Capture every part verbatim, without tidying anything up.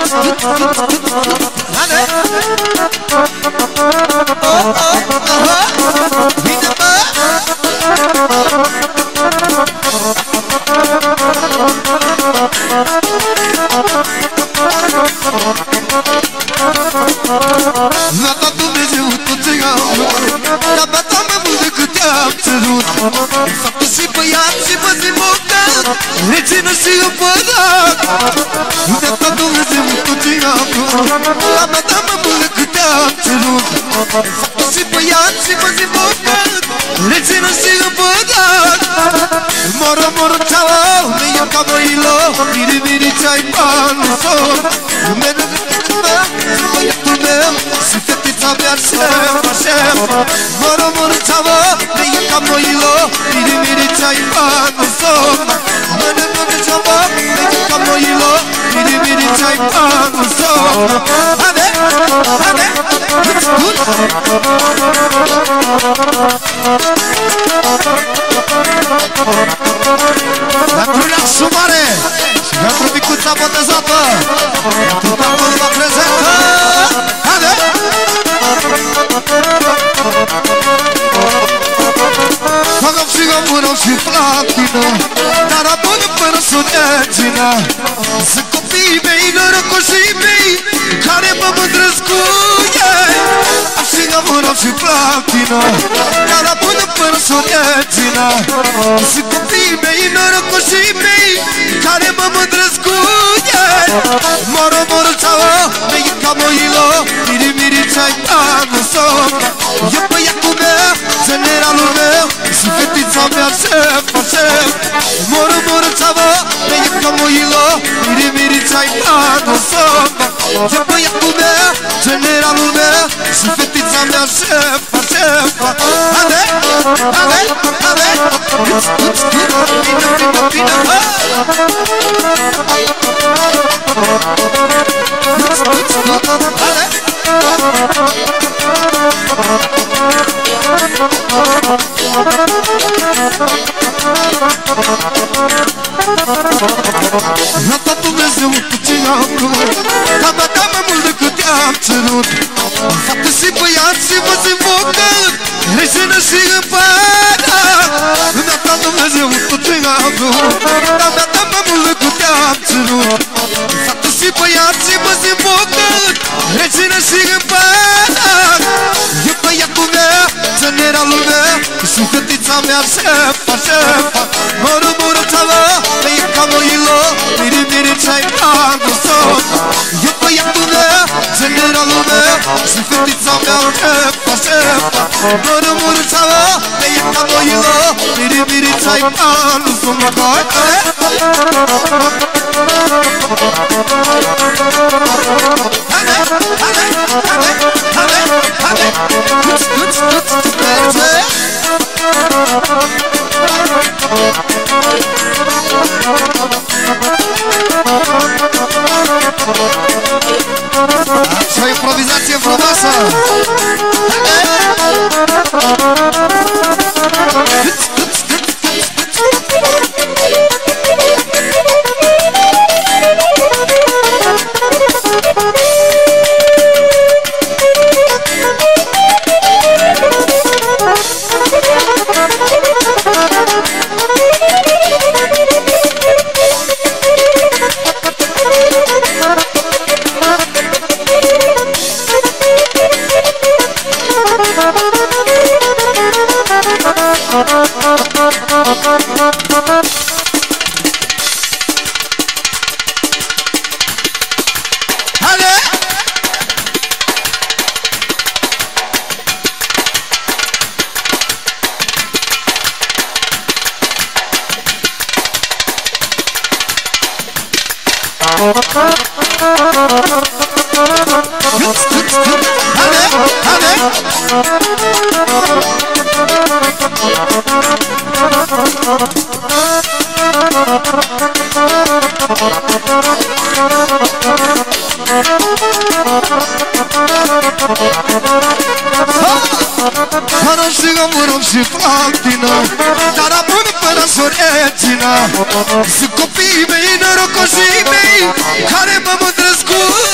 Sunt copiii mei, norocoșii mei, care m-am îndrăscut.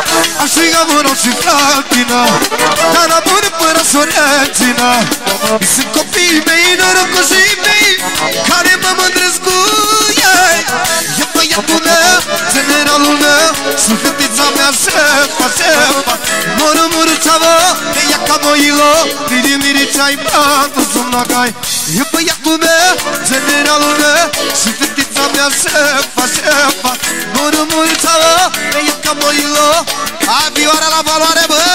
Am strigat mână și fratina, dar la bună până sorențina. Sunt copiii mei, norocoșii mei, care mă mândresc cu ei. E băiatul meu, generalul meu, sunt fetița mea, șefa, șefa. Moro, moro, ceavă, e ia ca moilo, miri, miri, ce-ai băut, sunt nagai. E băiatul meu, generalul meu, sunt fetița mea, șefa, șefa. Moro, moro, ceavă, e ia ca moilo. A vioara la valoare, bă!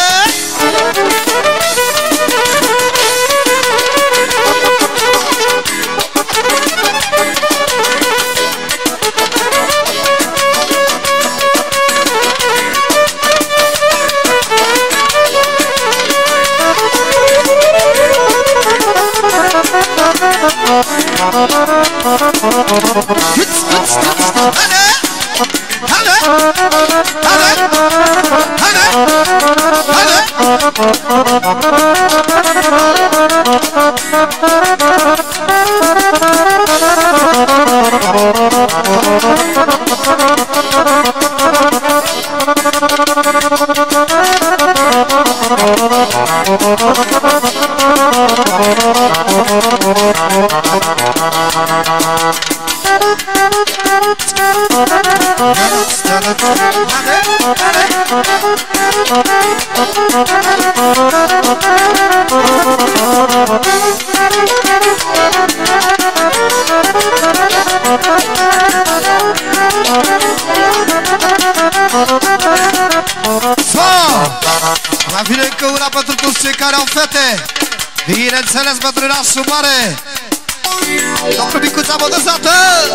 Mai vine încă una pentru toți cei care au fete. Bineînțeles pentru nasul mare, domnul Micuța Modăzată.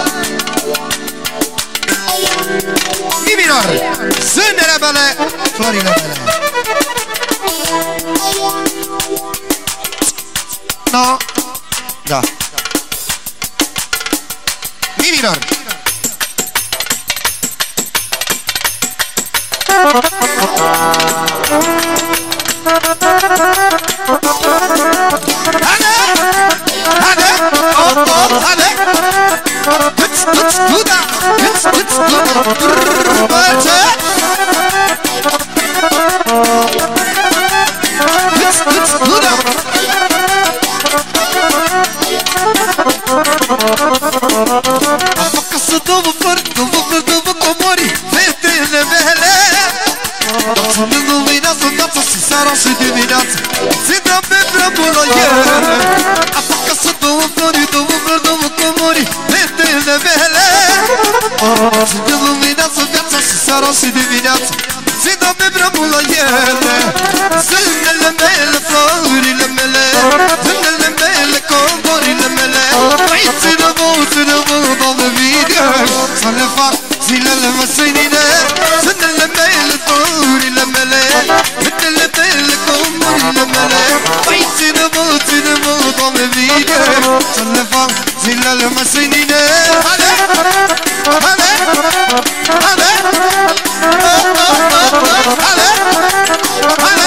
Mi minor, zânele mele, florile mele. No? Da. Mi minor. Hadi, hadi, hop hop hadi. Tıç tıç duda, tıç tıç duda, bölçe. Tıç tıç duda. Afakası duvu fır, duvu fır, duvu komori, fetele mele. Dansını luminață, dansă și seara și dimineață. Se dă pe prăbulă ele. Afakası duvu flori, duvu flori, duvu comori, fetele mele. Dansını luminață, viața și seara și dimineață. Se dă pe prăbulă ele. Zânele mele, florile mele, zânele mele, comorile mele. Mai țină-mă, țină-mă, doamne video, să le fac zilele măsăinile. Zânele mele, florile mele, zânele mele, comorile mele. Mai țină-mă, țină-mă, doamne video, să le fac zilele măsăinile. Hade, hade, hade, hade, hade.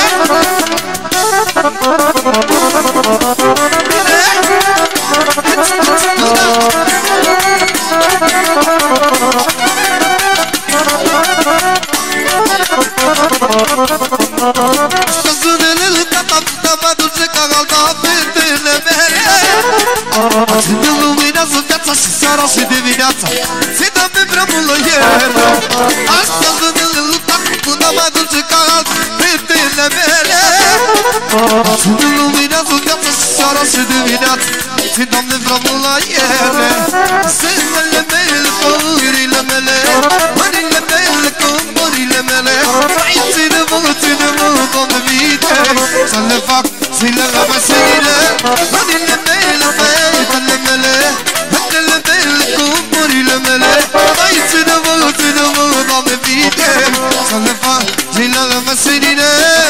Stăzânele tata, mă duce ca alta fetele mele. Ține luminează viața și seara și dimineața. Se dă pe vremulă ele. Astăzi zânele tata, până mă duce ca alta fetele mele. Ține luminează viața și seara și dimineața. Se dă pe vremulă ele. Zânele mele, florile mele, mările mele, comorile mele. Mai ține-mă, ține-mă, doamne vite, să le fac zilele măsările. Mările mele, fetele mele, fetele mele, comorile mele. Mai ține-mă, ține-mă, doamne vite, să le fac zilele măsările.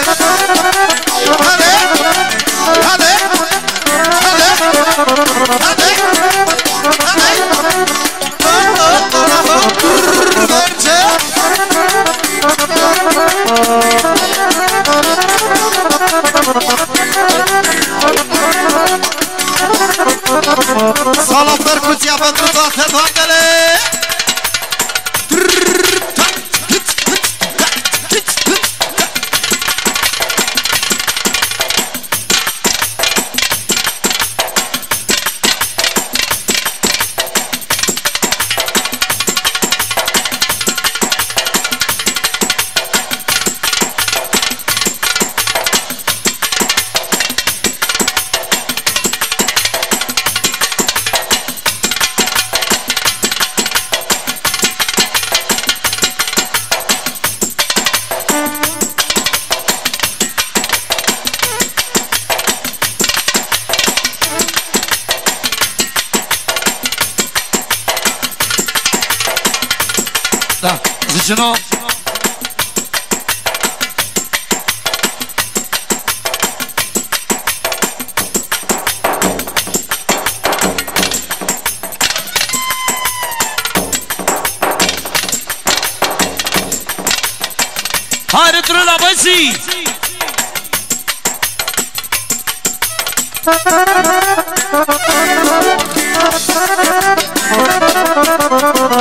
Hade, hade, hade, hade, hade. Merge. Sala percuția pentru toate doamnele. Da, zice nu? Hai, retură la băieții! Thank you.